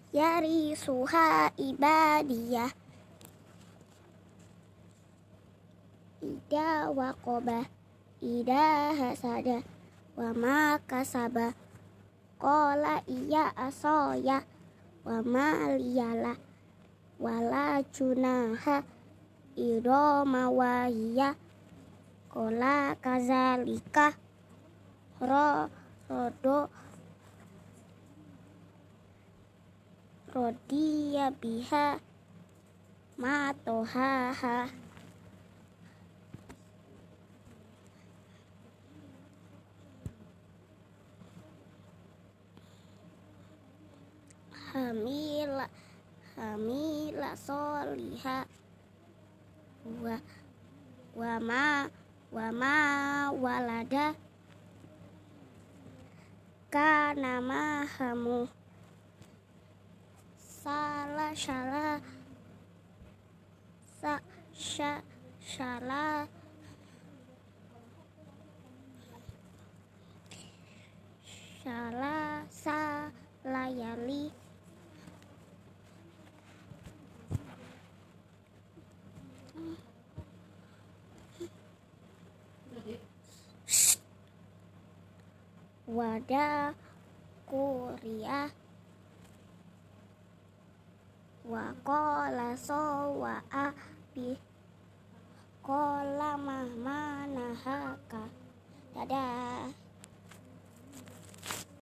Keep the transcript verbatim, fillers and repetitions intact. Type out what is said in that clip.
yarisuha ibadiyah ida waqoba ida hasada wa ma kasaba qala iya asoya wa ma liyala wala junaha idoma wahiya qala kazalika ro rodo rodiya biha ma tohaha hamila hamila soliha wa wa ma wa ma walada kana mahamu salah salah sa sya salah salah sa layali wada kuria wa qala sawa'a bi qala mahma nahaka dadah.